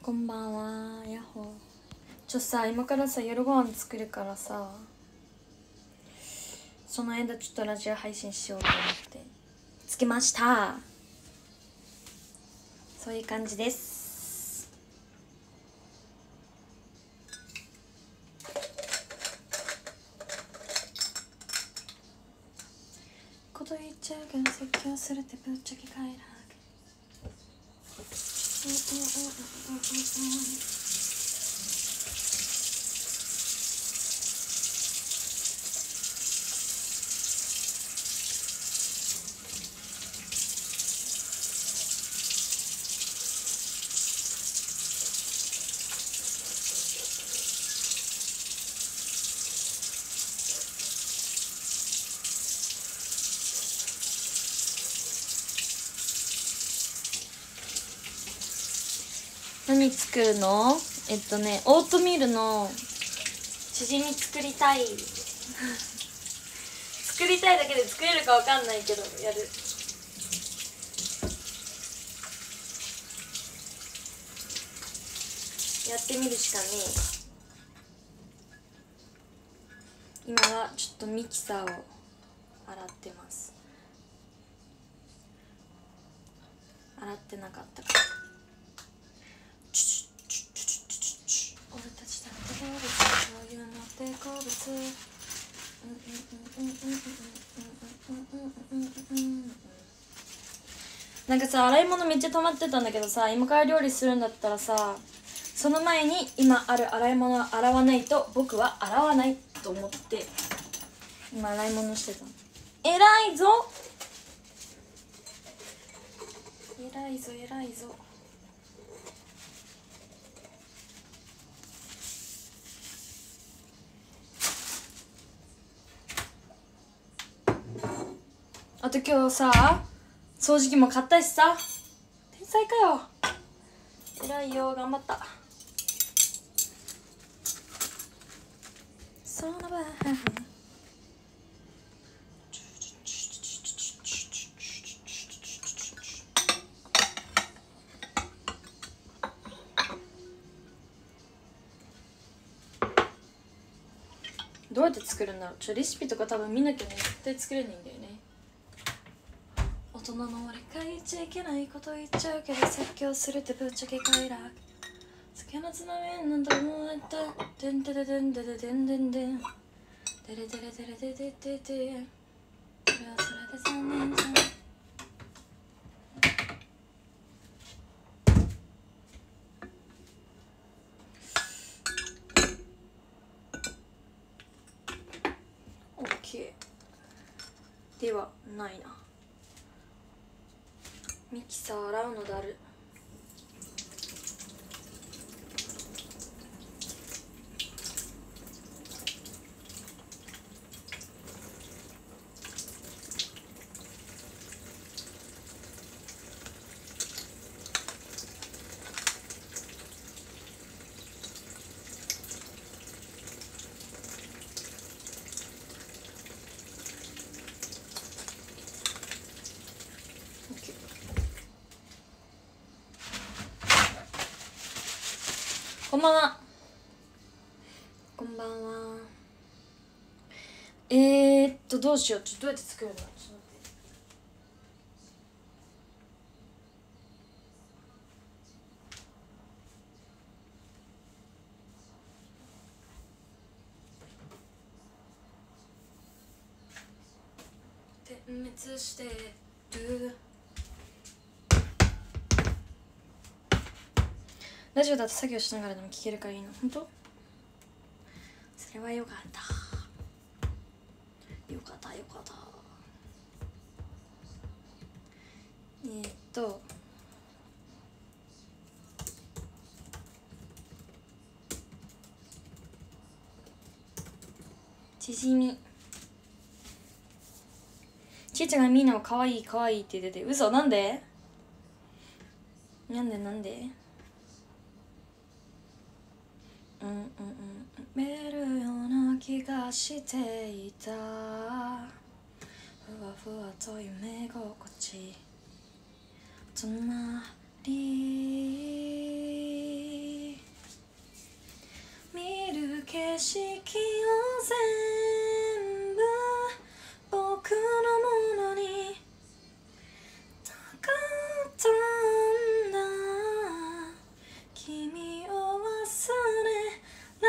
こんばんは、ヤッホー。さ今からさ夜ご飯作るからさ、その間ちょっとラジオ配信しようと思ってつけました。そういう感じです。こと言っちゃうけど説教するってぶっちゃけ快楽。何作るの？オートミールのチヂミ作りたい作りたいだけで作れるかわかんないけどやる。やってみるしかねえ。今はちょっとミキサーを洗ってます。洗ってなかったから俺たちだって好物そういうのって好物なんかさ、洗い物めっちゃ溜まってたんだけどさ、今から料理するんだったらさ、その前に今ある洗い物を洗わないと僕は洗わないと思って今洗い物してたの。偉いぞ偉いぞ偉いぞ。あと今日さ掃除機も買ったしさ、天才かよ。偉いよ、頑張った。その場どうやって作るんだろう。レシピとか多分見なきゃね絶対作れないんだよね。大人の俺が言っちゃいけないこと言っちゃうけど説教するってぶっちゃけ快楽。酒のつまみなんと思われたてんてれてんてれてんてんてんてれてれてれてててて、それはそれで3年じゃん。オッケーではないな。ミキサー洗うのだる。こんばんは。こんばんは。どうしよう。どうやって作るの？ちょっと待って。点滅してる。ラジオだと作業しながらでも聞けるからいいの。本当？それはよかった。よかったよかった。チヂミ。ちいちゃんがみんなを可愛い可愛いって言ってて、嘘？なんで？なんで見えるような気がしていた。ふわふわと夢心地隣見る景色を全部僕のものになかったんだ。君を忘れら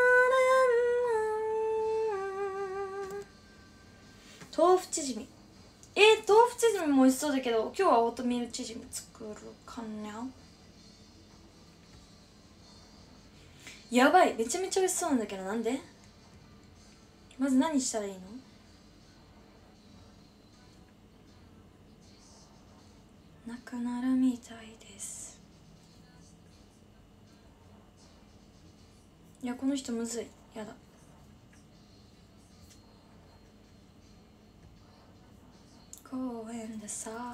れん。豆腐チヂミ、豆腐チヂミも美味しそうだけど、今日はオートミールチヂミ作るかな。やばい、めちゃめちゃ美味しそうなんだけど、なんで？まず何したらいいの？なくなるみたいです。いや、この人むずい、やだ。公園でさ、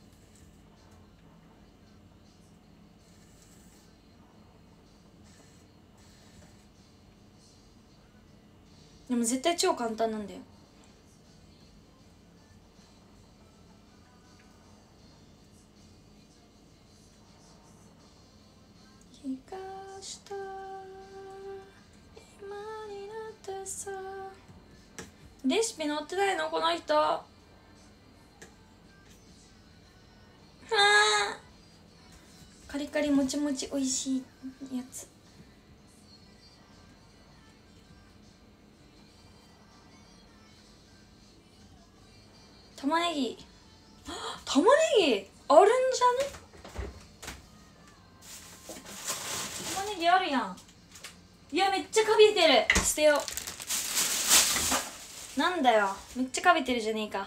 でも絶対超簡単なんだよ。気がした今になってさ。レシピ載ってないのこの人。カリカリもちもちおいしいやつ。玉ねぎ、玉ねぎあるんじゃね？玉ねぎあるやん。いや、めっちゃかびてる。捨てよう。なんだよ、めっちゃかびてるじゃねえか。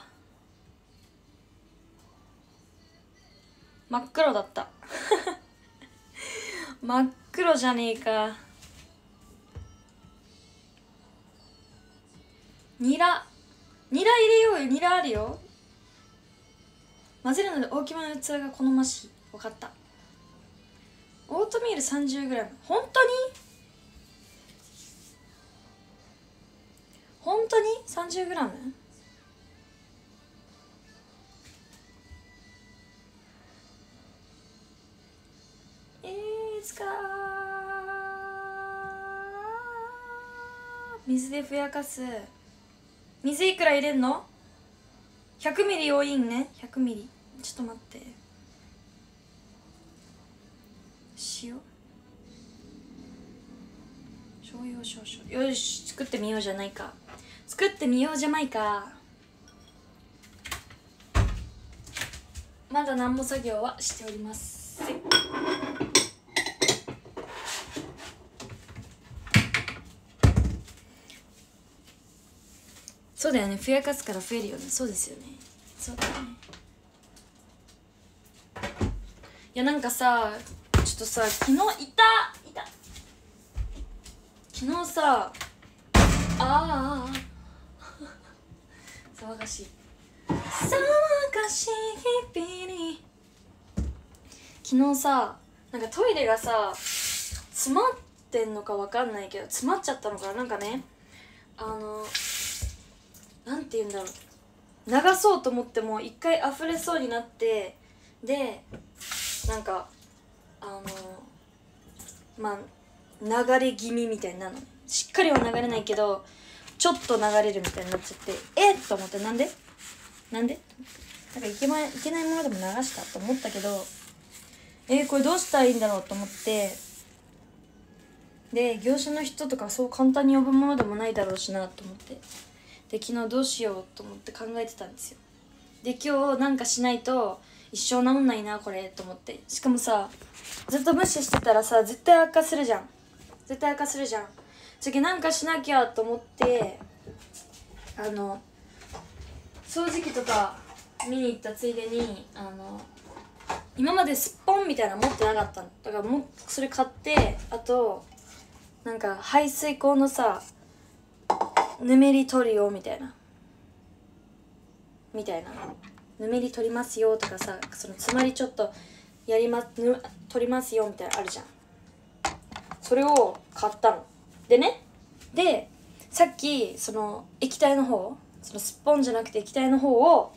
真っ黒だった真っ黒じゃねえか。ニラ入れようよ。ニラあるよ。混ぜるので大きめの器が好ましい。分かった。オートミール 30g。 本当に本当に 30g？ いつか水でふやかす。水いくら入れんの？ 100 ミリ多いんね。100ミリ。ちょっと待って。塩醤油少々。よし、作ってみようじゃないか。作ってみようじゃないか。まだ何も作業はしておりません。そうだよね、ふやかすから増えるよね。そうですよね。そうだよね。いや、なんかさ、ちょっとさ、昨日いた昨日さ、騒がしい日々に。昨日さ、なんかトイレがさ詰まってんのかわかんないけど、詰まっちゃったのかな。なんかね、なんて言うんだろう、流そうと思っても一回溢れそうになって、でなんかまあ流れ気味みたいになるの。しっかりは流れないけどちょっと流れるみたいになっちゃって、と思って、なんでなんかいけないものでも流したと思ったけど、これどうしたらいいんだろうと思って、で業者の人とかそう簡単に呼ぶものでもないだろうしなと思って、で昨日どうしようと思って考えてたんですよ。で今日なんかしないと一生治んないなこれと思って。しかもさ、ずっと無視してたらさ絶対悪化するじゃん。次なんかしなきゃと思って、掃除機とか見に行ったついでに今までスッポンみたいなの持ってなかったのだから、もうそれ買って、あとなんか排水口のさぬめり取るよみたいなぬめり取りますよとかさ、その詰まりちょっと取りますよみたいなあるじゃん。それを買ったのでね。でさっきその液体の方、そのスッポンじゃなくて液体の方を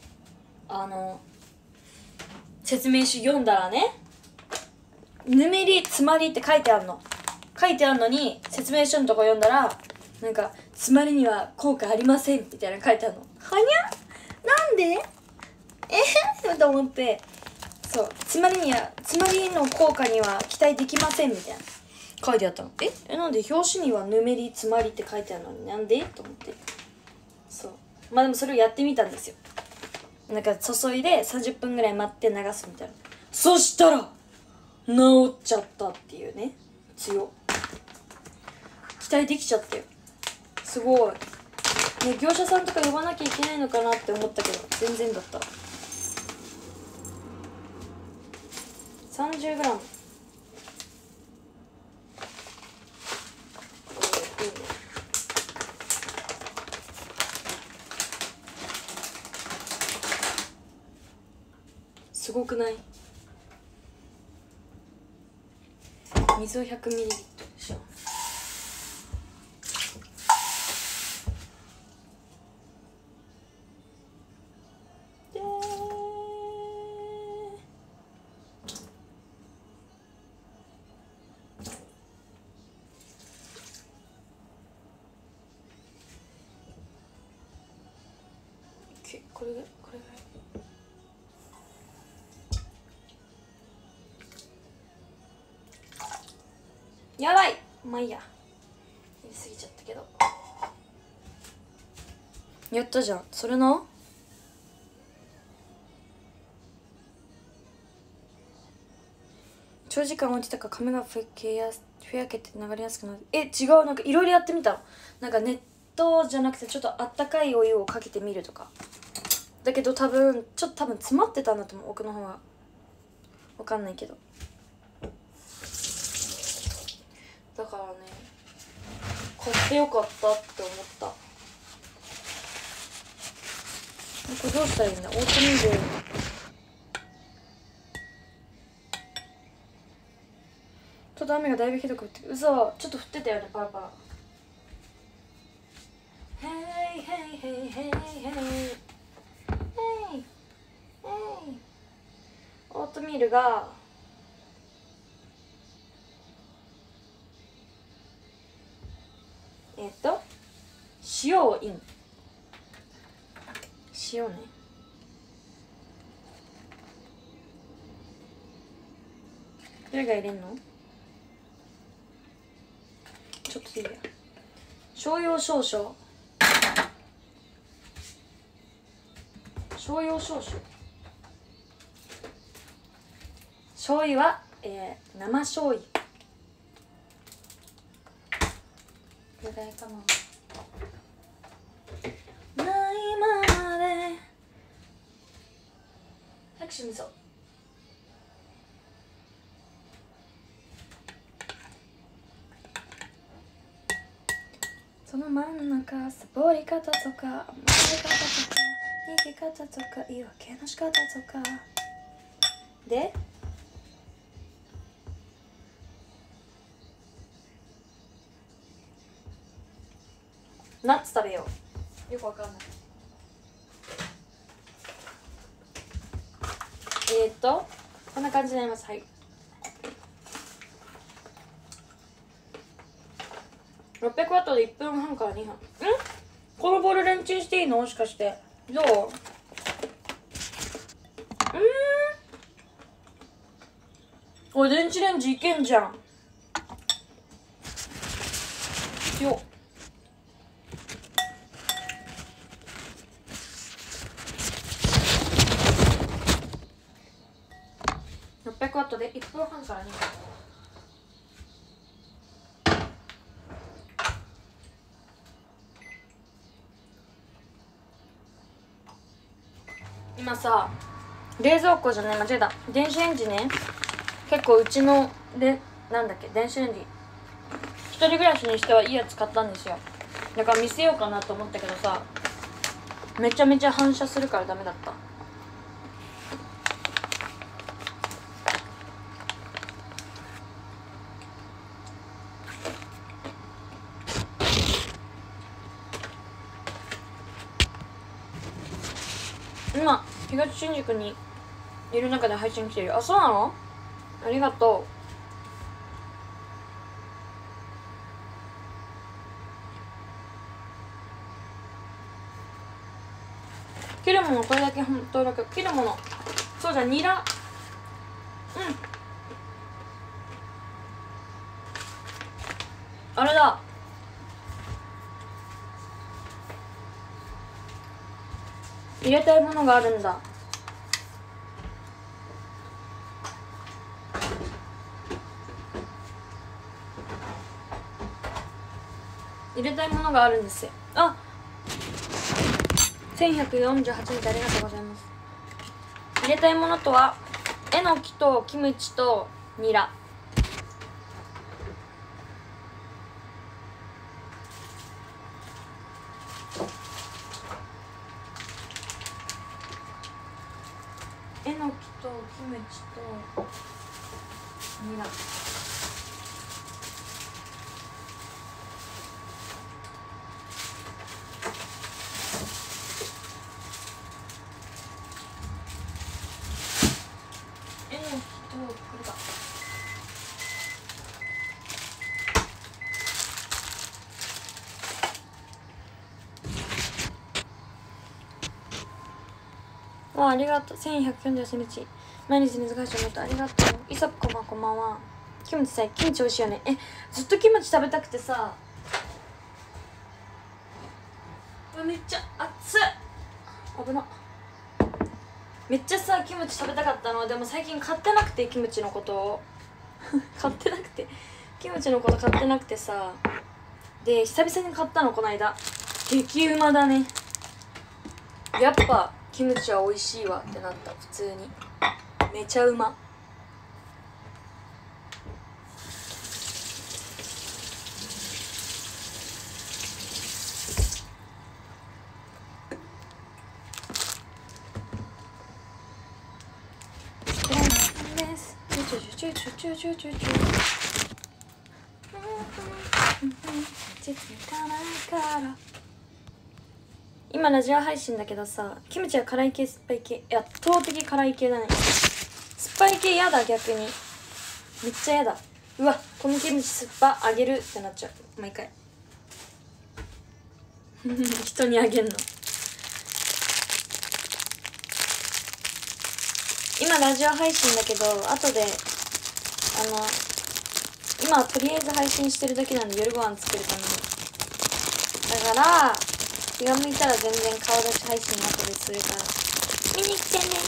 説明書読んだらね、ぬめり詰まりって書いてあるの。 書いてあるのに説明書のとこ読んだらなんか「つまりには効果ありません」みたいなの書いてあるの。はにゃなんでと思って、そうつまりの効果には期待できませんみたいな書いてあったの。なんで表紙にはぬめりつまりって書いてあるのになんでと思って、そうまあでもそれをやってみたんですよ。なんか注いで30分ぐらい待って流すみたいな。そしたら治っちゃったっていうね。強期待できちゃったよ。すごいね。業者さんとか呼ばなきゃいけないのかなって思ったけど全然だった。 30g。 すごくない？水を 100ml でしょ。これぐらいやばい。まあいいや、入れすぎちゃったけど。やったじゃん。それな、長時間置いてたから髪がふやけて流れやすくなる。違う、なんかいろいろやってみたの。なんか熱湯じゃなくてちょっとあったかいお湯をかけてみるとか。だけど多分詰まってたんだと思う、奥の方は。わかんないけど。だからね、買ってよかったって思った。これどうしたらいいんだ。オートミールちょっと雨がだいぶひどく降ってる。嘘、ちょっと降ってたよね、パラパラ。ヘイヘイヘイヘイヘイヘイオートミールが塩をイン。塩ね。どれが入れんの？ちょっといいや。醤油少々。醤油少々。醤油は、生醤油。これぐらいかな。ないままで。拍手みそ。その真ん中、サボり方とか、甘え方とか、逃げ方とか、言い訳の仕方とか。で、ナッツ食べよう。よくわかんない。こんな感じになります。はい。600ワットで1分半から2分。このボールレンチンしていいの？もしかして。どう？おい、電子レンジいけんじゃん。よっ。600ワットで1分半から2分。今さ、冷蔵庫じゃない、間違えた。電子レンジね。結構うちの電子レンジ一人暮らしにしてはいいやつ買ったんですよ。だから見せようかなと思ったけどさ、めちゃめちゃ反射するからダメだった。今東新宿にいる中で配信来てるよ。あ、そうなの？ありがと切るものこれだけ登録。切るものそうじゃん、ニラ。あれだ、入れたいものがあるんだ。入れたいものがあるんですよ。あ、1148日ありがとうございます。入れたいものとはえのきとキムチとニラ。えのきとキムチとニラ。えのきとこれだ。ありがとう。1148日毎日水返しをもとありがとう。いさこまこんばんは。キムチさ、キムチ美味しいよね。ずっとキムチ食べたくてさ。めっちゃ熱い。危な。めっちゃさキムチ食べたかったの。でも最近買ってなくて、キムチのことを買ってなくて、キムチのこと買ってなくてさ。で久々に買ったのこの間。激うまだね。やっぱキムチは美味しいわってなった。普通にめちゃうま。今ラジオ配信だけどさ、キムチは辛い系酸っぱい系？圧倒的辛い系だね。酸っぱい系やだ。逆にめっちゃやだ。うわ、このキムチ酸っぱあげるってなっちゃう毎回人にあげんの。今ラジオ配信だけど後で今とりあえず配信してるだけなんで、夜ご飯作るために。だから気が向いたら全然顔出し配信後でするから見に来てね。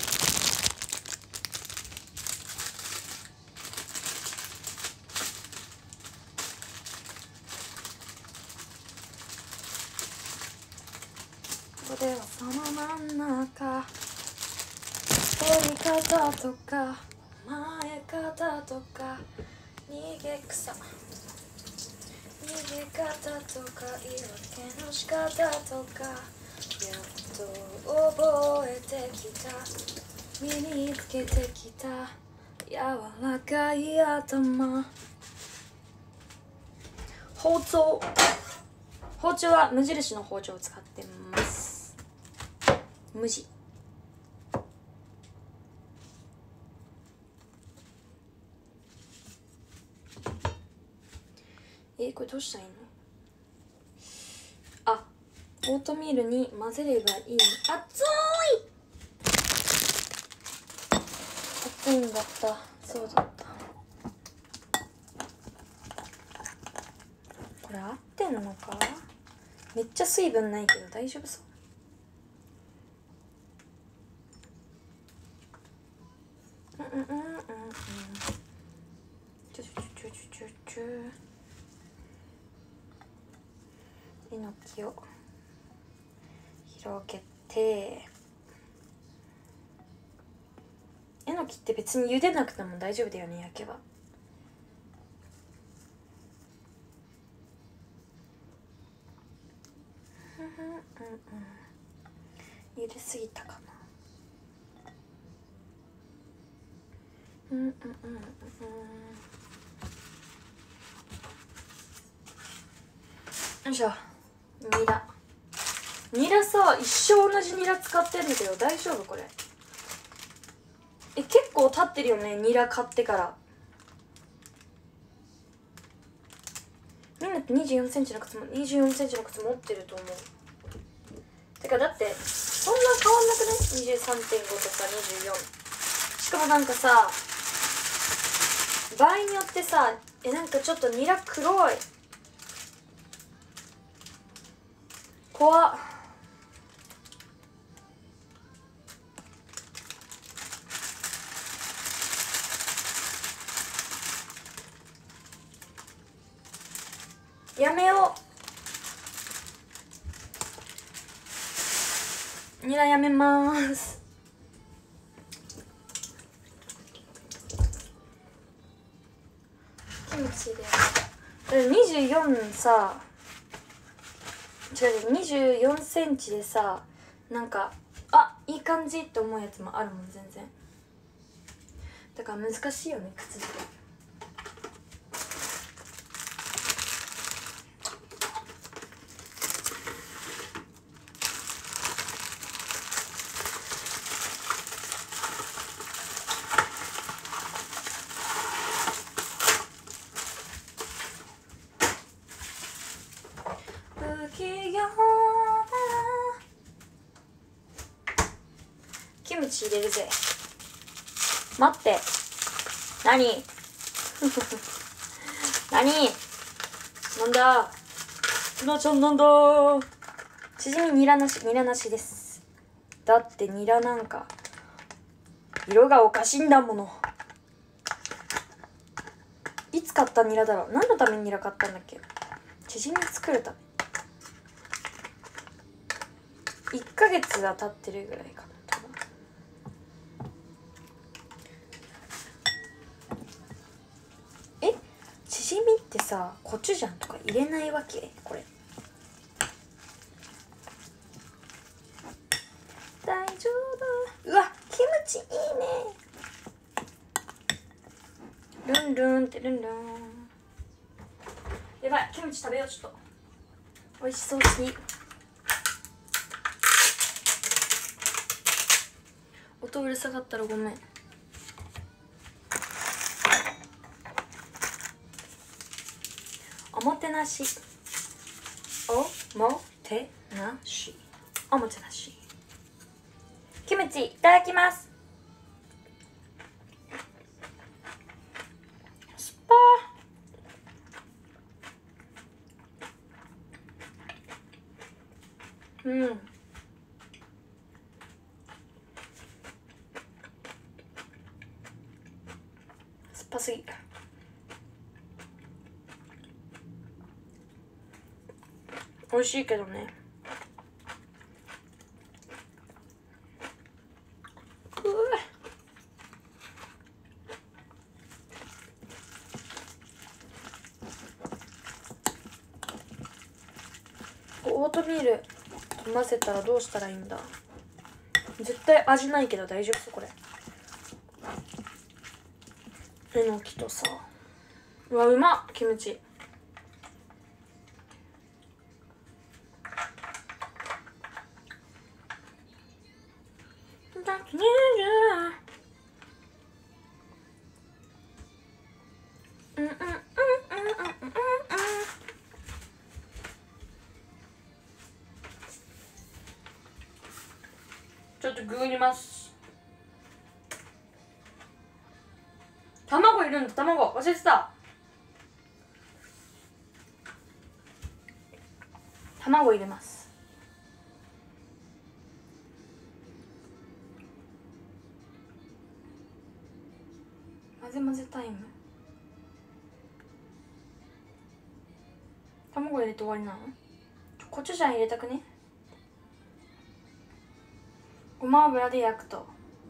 ここではその真ん中、取り方とか前方とか逃げ草、逃げ方とか言い訳の仕方とかやっと覚えてきた、身につけてきた柔らかい頭。包丁は無印の包丁を使ってます。無地。これどうしたらいいの？あ、オートミールに混ぜればいい。熱いんだった。そうだった。これ合ってんのか？めっちゃ水分ないけど大丈夫そう。えのきを広げて、えのきって別に茹でなくても大丈夫だよね、焼けば。茹ですぎたかな。よいしょ。ニラさ、一生同じニラ使ってんだけど大丈夫これ？結構経ってるよね、ニラ買ってから。みんなって24センチの靴持ってると思う。 てかだってそんな変わんなくない？ 23.5 とか24。しかもなんかさ、場合によってさ、なんかちょっとニラ黒い、怖っ。やめよう、ニラやめまーす。キムチで24さ、違う、24センチでさ、なんかいい感じって思うやつもあるもん全然。だから難しいよね、靴下。キムチ入れるぜ。待って、何何なんだ、ひなちゃんなんだ。チヂミニラなし、ニラなしです。だってニラなんか色がおかしいんだもの。いつ買ったニラだろう。何のためにニラ買ったんだっけ。チヂミ作るため。1ヶ月は経ってるぐらいかな多分。チヂミってさ、コチュジャンとか入れないわけ？これ大丈夫。うわ、キムチいいね。ルンルンってルンルン。やばい、キムチ食べよう。ちょっと美味しそうすぎ。音うるさかったらごめん。おもてなし、おもてなし、おもてなし。キムチいただきます。スパー、うん、酸っぱすぎ。美味しいけどね。オートミール混ぜたらどうしたらいいんだ。絶対味ないけど大丈夫そう。これえのきとさ、うわ、うまっ。キムチだけねー。ちょっと具入れます。卵いるんだ。卵忘れてた。卵入れます。混ぜ混ぜタイム。卵入れて終わりなの？コチュジャン入れたくね？ごま油で焼くと。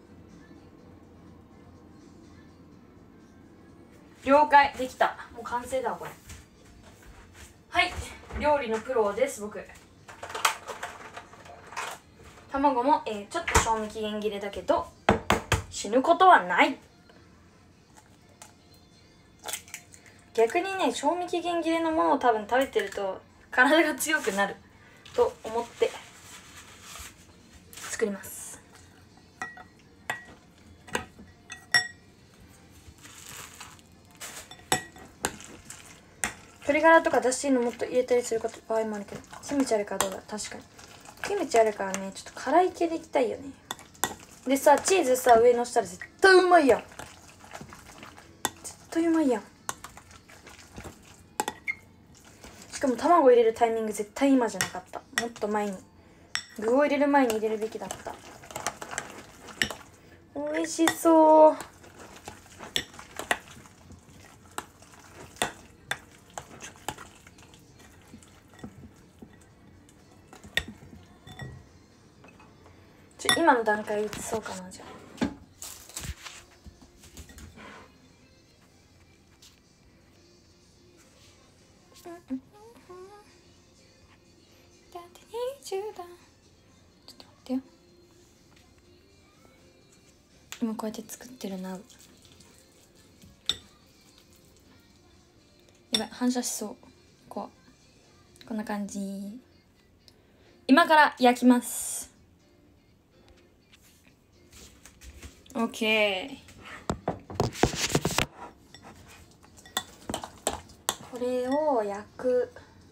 了解、できた。もう完成だわこれ。はい、料理のプロです僕。卵も、ちょっと賞味期限切れだけど死ぬことはない。逆にね、賞味期限切れのものを多分食べてると体が強くなると思って作ります。鶏ガラとかだしのもっと入れたりする場合もあるけど、キムチあるからどうだ。確かにキムチあるからね、ちょっと辛い系でいきたいよね。でさ、チーズさ上のしたら絶対うまいやん。絶対うまいやん。しかも卵入れるタイミング絶対今じゃなかった。もっと前に、具を入れる前に入れるべきだった。美味しそう。今の段階移そうかな。じゃあちょっと待ってよ。今こうやって作ってるな。やばい、反射しそう。こんな感じ。今から焼きます。OK。これを焼く。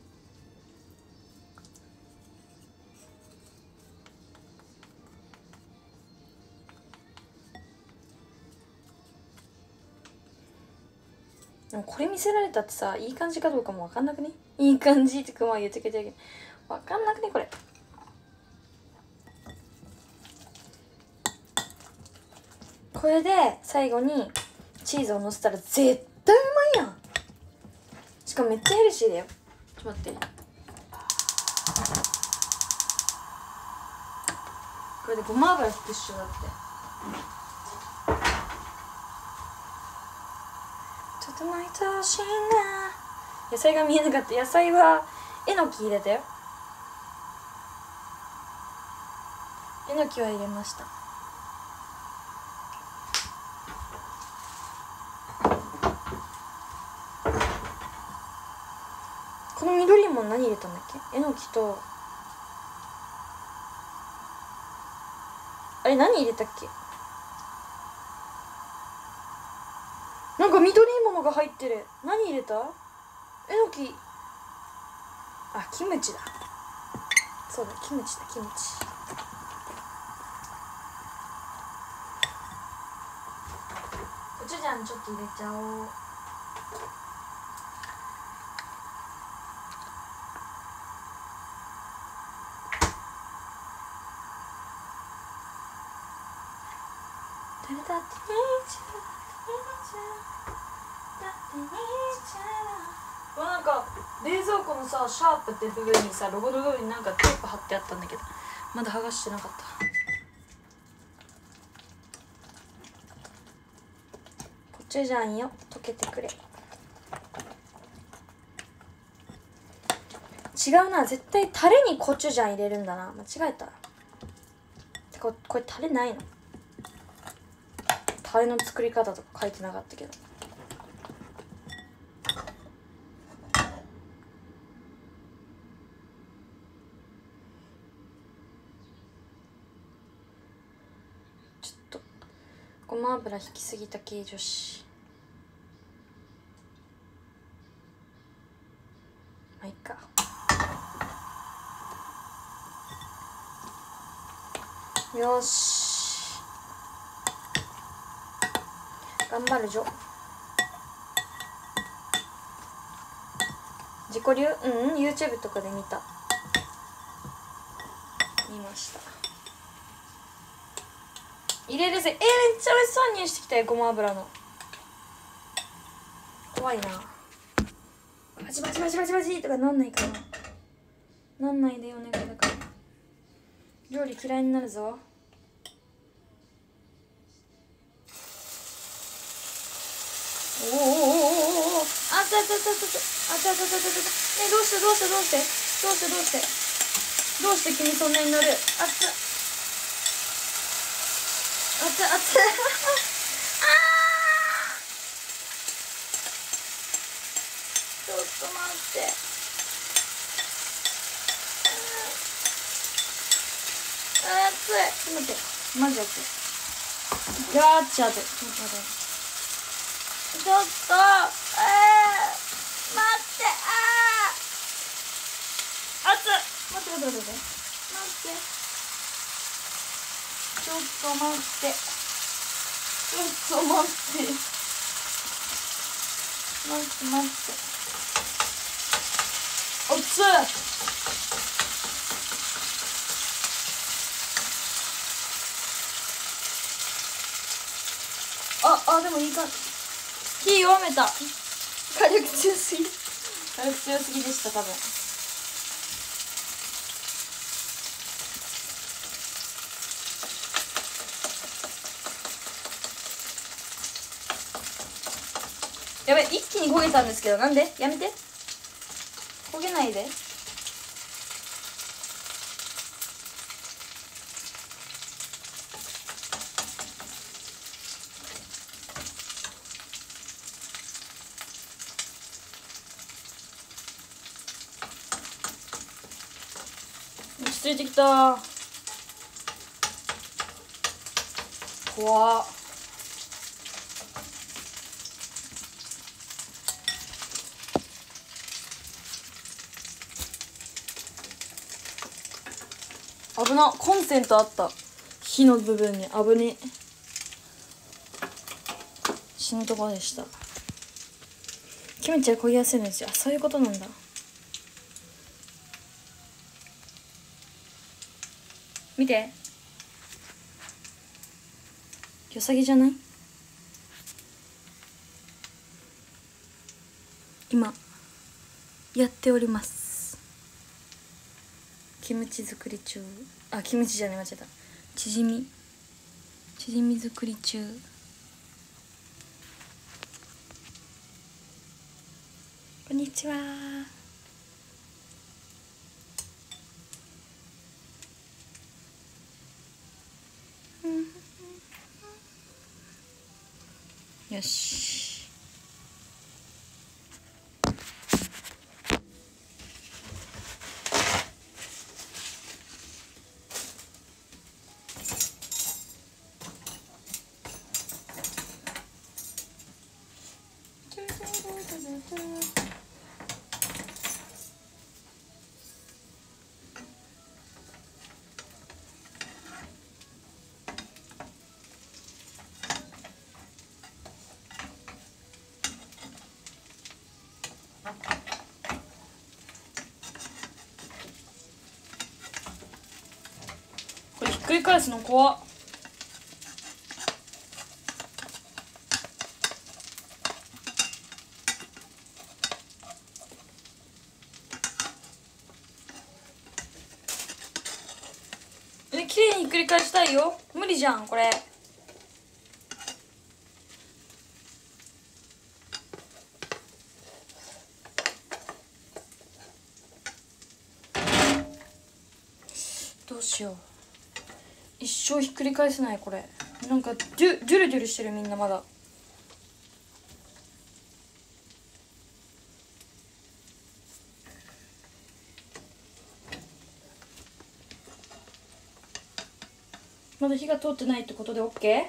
でもこれ見せられたってさ、いい感じかどうかも分かんなくね。いい感じってまあ言ってくれてるけど分かんなくねこれ。これで最後にチーズをのせたら絶対うまいやん。しかもめっちゃヘルシーだよ。ちょっと待って、これでごま油引くっしょ。だって整いとしいな。野菜が見えなかった。野菜はえのき入れたよ。えのきは入れました。この緑も何入れたんだっけ。えのきとあれ何入れたっけ。なんか緑いものが入ってる。何入れた。えのき。あ、キムチだ。そうだ、キムチだ、キムチ。コチュジャンちょっと入れちゃおう。誰だって兄ちゃん、なんか冷蔵庫のさ、シャープって部分にさ、ロゴの部分になんかテープ貼ってあったんだけど、まだ剥がしてなかった。コチュジャンよ、溶けてくれ。違うな、絶対タレにコチュジャン入れるんだな。間違えた。これタレないの。タレの作り方とか書いてなかったけど。ちょっとごま油引きすぎた系女子。まあいいか。よし、頑張るぞ。自己流YouTube とかで見ました。入れるぜ。めっちゃ美味しそうにしてきたよ、ごま油の。怖いな。バチバチバチバチバチとかなんないかな。なんないでお願いだから。料理嫌いになるぞ。おおおおおお、あったあったあったあったあったあったあったあったあった。どうして君そんなに乗る。あったあったあった。ちょっと待って。熱い。ちょっと待って、マジ熱い。ガーッチャーで。ちょっと待って、待って、熱っ。待って、待って、待って、待って、 ちょっと待ってちょっと待って待っておっつでもいいか火弱めた火力強すぎでした多分。やべ一気に焦げたんですけどなんでやめて焦げないで。ついてきた怖っ。危なコンセントあった火の部分に危ね死ぬところでした。キムチは焦げやすいんですよ。あそういうことなんだ。見てよさぎじゃない？今やっております。キムチ作り中。あキムチじゃない間違えた。チヂミ作り中。こんにちは。よしこれひっくり返すの怖っ。綺麗にひっくり返したいよ。無理じゃんこれ。どうしよう一生ひっくり返せないこれ。なんかジュルジュルしてるみんなまだ。まだ火が通ってないってことで OK？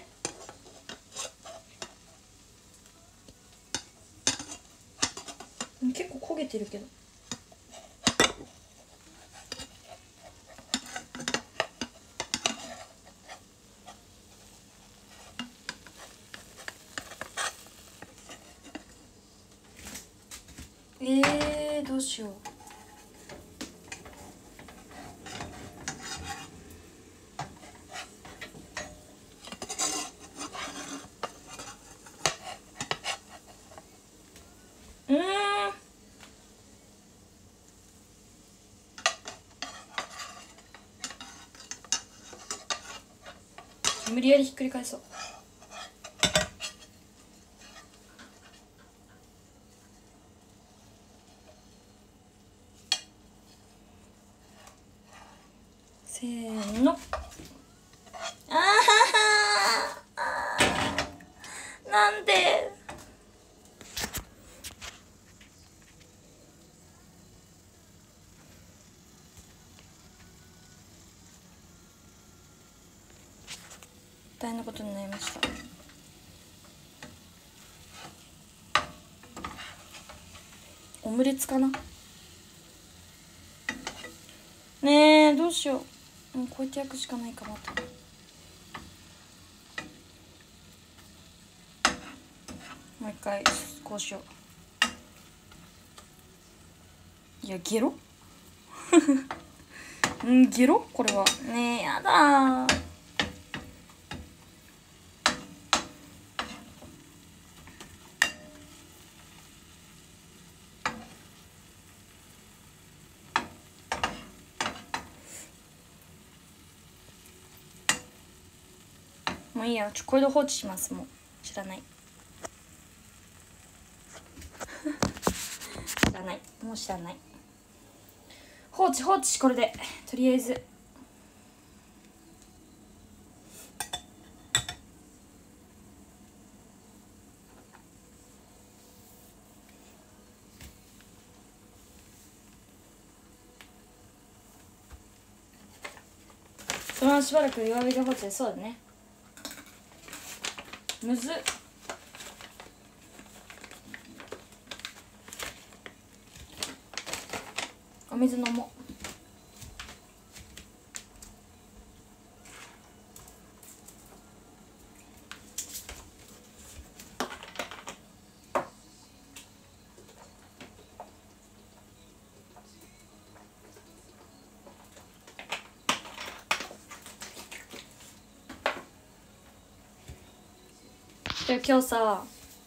結構焦げてるけど。どうしよう。無理やりひっくり返そう。せーの。なんで大変なことになりました。オムレツかな。ねえどうしよう。 もうこうやって焼くしかないかもと。もう一回こうしよう。いやゲロゲロこれはねえ、やだー。もういいや、これで放置します。もう知らない知らない、もう知らない。放置これでとりあえず。そのまましばらく弱火で放置で。そうだね。むずっ。お水飲もう。今日さ、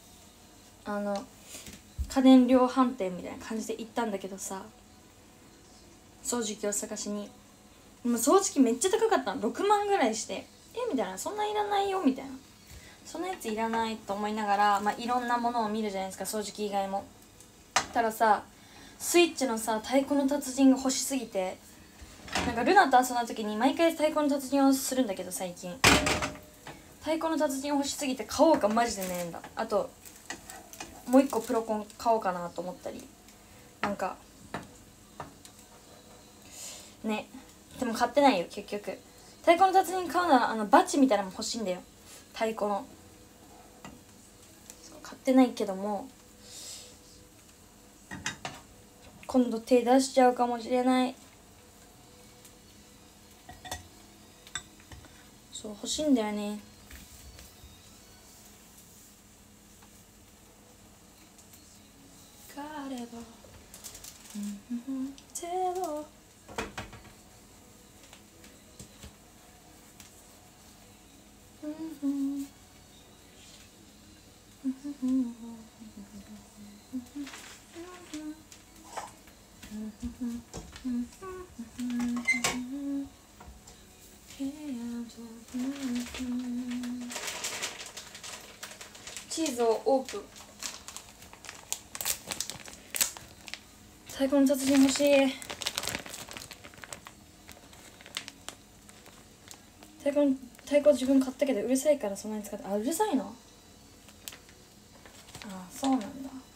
家電量販店みたいな感じで行ったんだけどさ、掃除機を探しに。もう掃除機めっちゃ高かったの。6万ぐらいして、みたいな、そんないらないよみたいな、そんなやついらないと思いながら、いろんなものを見るじゃないですか、掃除機以外も。たらさ、スイッチのさ太鼓の達人が欲しすぎて、なんかルナと遊んだ時に毎回太鼓の達人をするんだけど、最近太鼓の達人欲しすぎて買おうかマジで悩んだ。あともう一個プロコン買おうかなと思ったり、なんかね。でも買ってないよ結局。太鼓の達人買うならバチみたいなのも欲しいんだよ、太鼓の。買ってないけども、今度手出しちゃうかもしれない。そう欲しいんだよね。がれば手をチーズをオープン。最高の達人欲しい。太鼓自分買ったけどうるさいからそんなに使って。うるさいの。そうなんだ。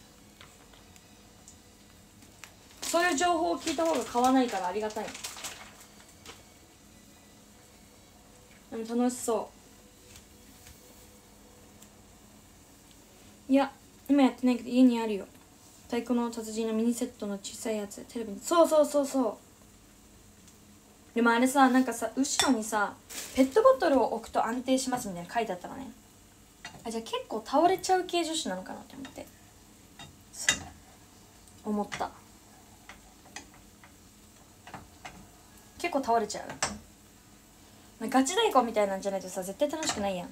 そういう情報を聞いた方が買わないからありがたい。でも楽しそう。いや今やってないけど家にあるよ、太鼓の達人のミニセットの小さいやつ、テレビに。そうでもあれさ、なんかさ後ろにさペットボトルを置くと安定しますみたいな書いてあったのね。じゃあ結構倒れちゃう系女子なのかなって思って、思った。結構倒れちゃう。ガチ太鼓みたいなんじゃないとさ絶対楽しくないやん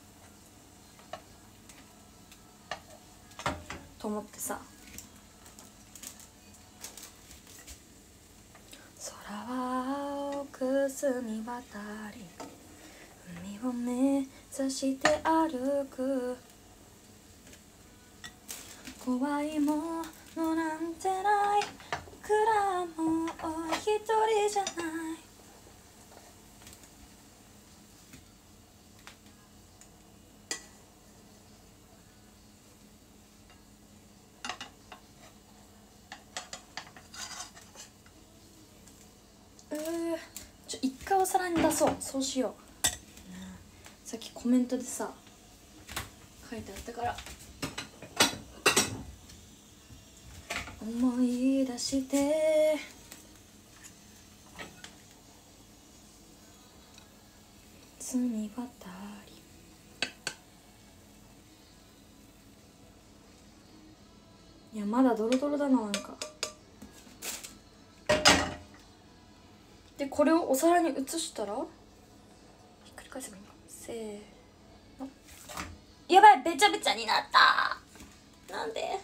と思ってさ。空は青く澄み渡り、海を目指して歩く、怖いものなんてない、僕らもう一人じゃない。一回お皿に出そう。そうしよう。さっきコメントでさ書いてあったから思い出して。 澄渡り。いやまだドロドロだな、なんか。でこれをお皿に移したらひっくり返せばいいのか。せーの。やばい、べちゃべちゃになった。なんで。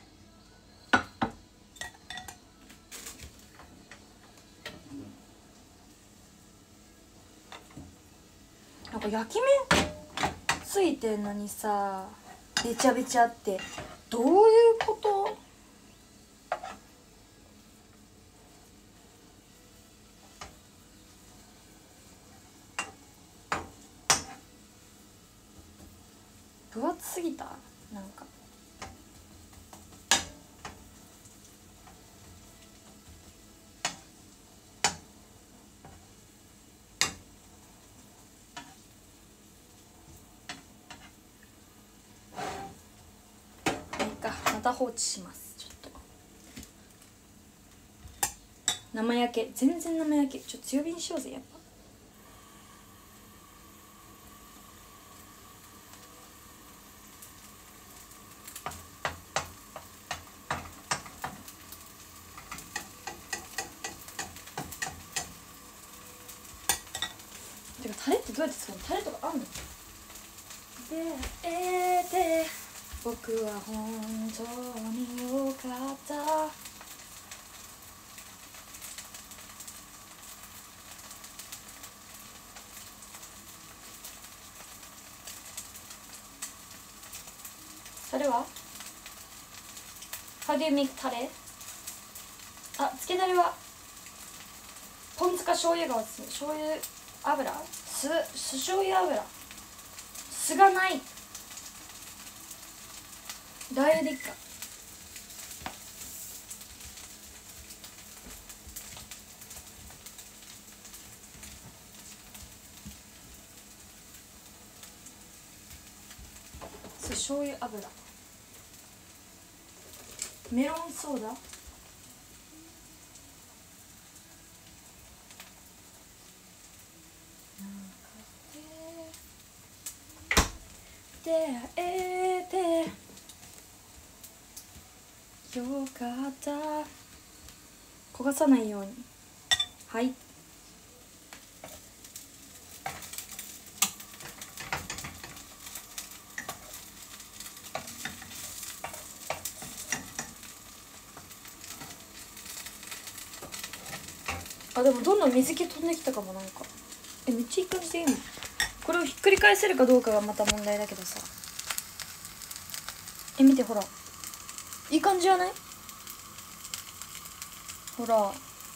なんか焼き目ついてんのにさ、べちゃべちゃってどういうこと？分厚すぎた？なんかまた放置します。ちょっと生焼け、全然生焼け。ちょっと強火にしようぜ。やっぱてかタレってどうやって作るの？タレとかあんの？で僕は本当に良かった。タレは How do you make タレ？あ、つけだれはポン酢か醤油がおすすめ。醤油油？酢醤油油。酢がない。ラー油でいっか。酢醤油油。メロンソーダ。出会えてよかった。焦がさないように。はい。あ、でもどんどん水気飛んできたかも。なんかめっちゃいい感じでいいの。これをひっくり返せるかどうかがまた問題だけどさ。見て、ほらいい感じじゃない？ほら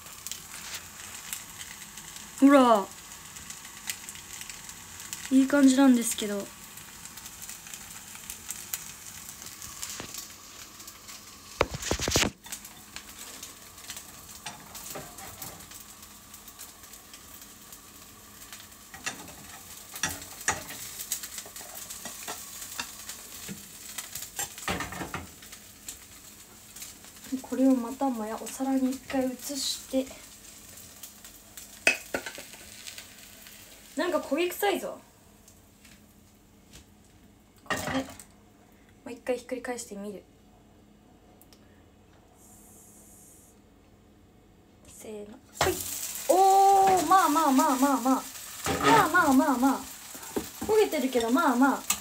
ほらいい感じなんですけど。これをまたもやお皿に一回移して。なんか焦げ臭いぞ。これもう一回ひっくり返してみる。せーの、ほい。おー、まあまあまあまあまあまあまあまあまあ焦げてるけど、まあまあ。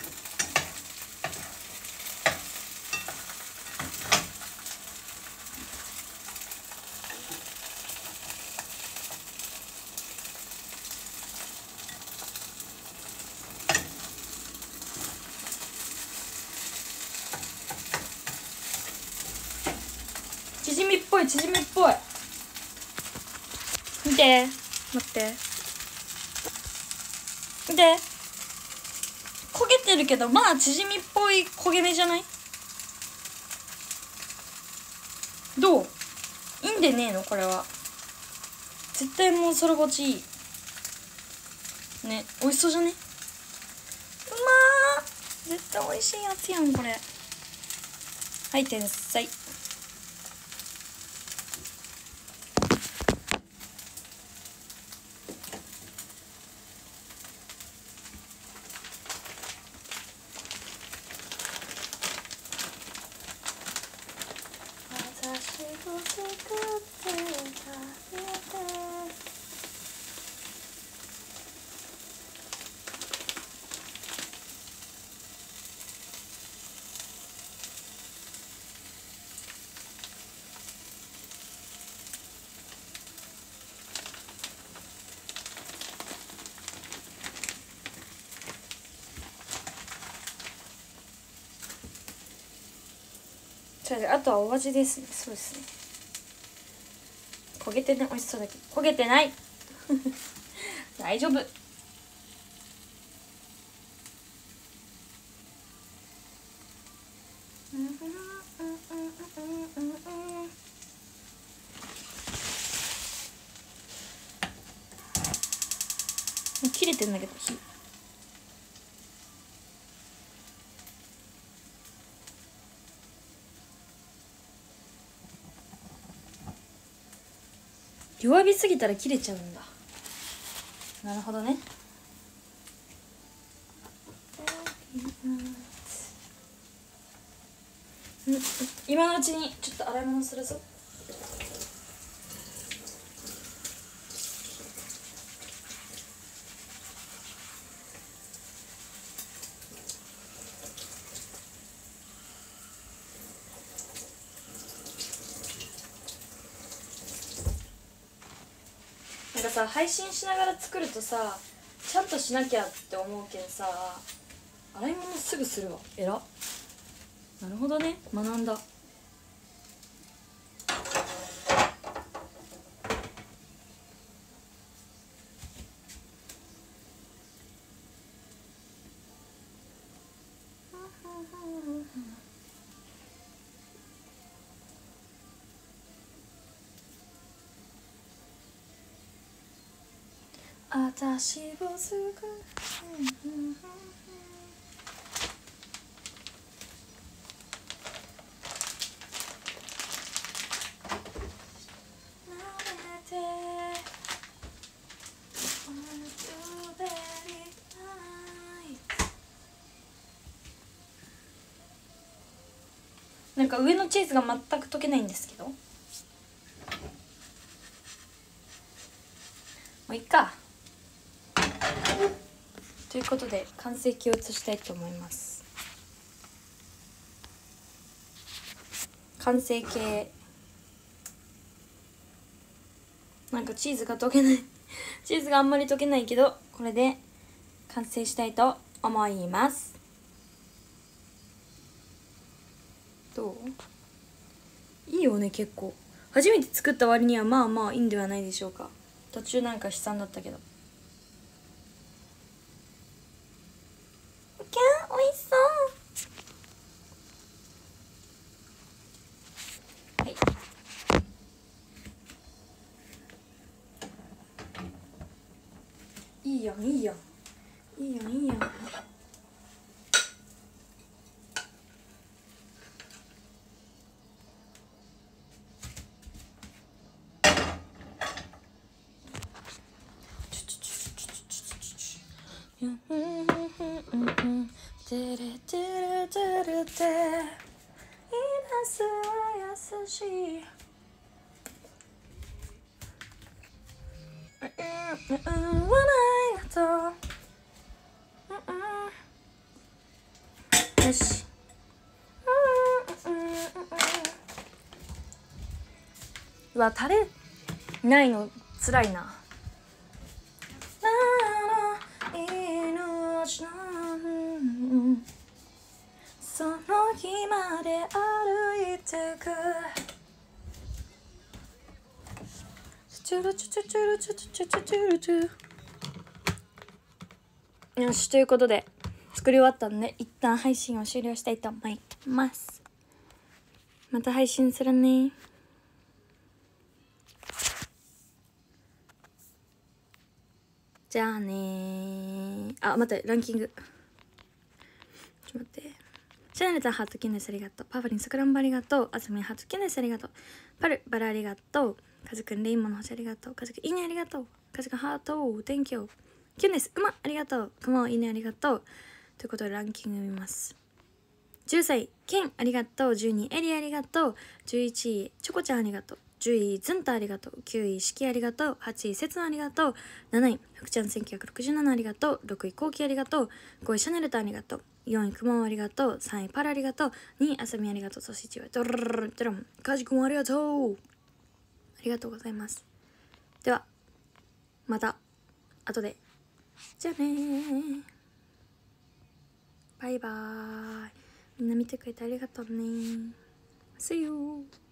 チヂミっぽい、チヂミっぽい。見て、待って、見て、焦げてるけど、まあチヂミっぽい焦げ目じゃない？どう？いいんでねえのこれは。絶対もうそれぼちいいね。美味しそうじゃね？うまー、絶対美味しいやつやんこれ。はい、天才。 それであとはお味ですね。そうですね、焦げてね、美味しそうだけど焦げてない大丈夫。切れてんだけど火。弱火すぎたら切れちゃうんだ。なるほどね。今のうちにちょっと洗い物するぞ。なんかさ、配信しながら作るとさ、ちゃんとしなきゃって思うけんさ、洗い物すぐするわ。えら。なるほどね、学んだ。私をすぐなんか上のチーズが全く溶けないんですけど、もういっか。ということで完成形を写したいと思います。完成形、なんかチーズが溶けないチーズがあんまり溶けないけど、これで完成したいと思います。どう？いいよね、結構。初めて作った割にはまあまあいいんではないでしょうか。途中なんか悲惨だったけど。キャー、美味しそう。はい。いいやん、いいやん、いいやん、いいやん。テレテレテレテ、いなすは優しい。よし。うわ、タレないのつらいな。その日まで歩いてく。よし、ということで作り終わったので一旦配信を終了したいと思います。また配信するね。じゃあね。あ、待って、ランキングちょっと待って。シャネルタハートキネスありがとう。パフリンさくらんぼありがとう。あさみハートキネスありがとう。パルバラありがとう。カズくんレインモンの星ありがとう。カズくんいいねありがとう。カズくんハート Thank you。キュンです。うまありがとう。くまいいねありがとう。ということでランキング見ます。10歳ケンありがとう。12位エリありがとう。11位チョコちゃんありがとう。10位ズンタありがとう。9位シキありがとう。8位セツナありがとう。7位福ちゃん1967ありがとう。6位コウキありがとう。5位シャネルタありがとう。4位くまありがとう。3位パラありがとう。2位あさみありがとう。そして1位はドルルルルドラムカジくんありがとう。ありがとうございます。ではまた後で。じゃあね、バイバーイ。みんな見てくれてありがとうね。 See you